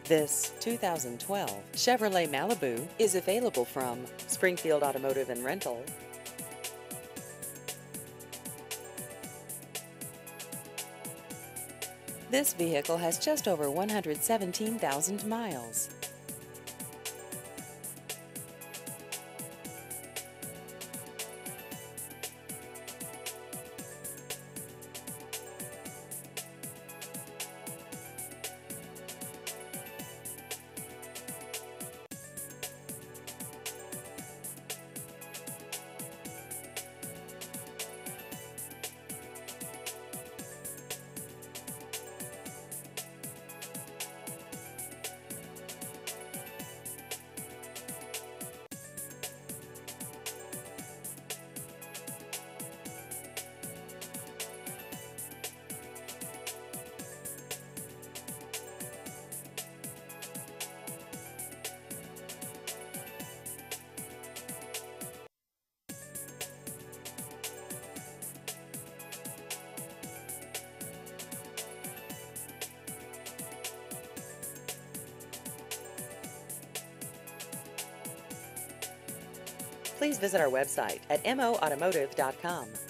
This 2012 Chevrolet Malibu is available from Springfield Automotive and Rental. This vehicle has just over 117,000 miles. Please visit our website at moautomotive.com.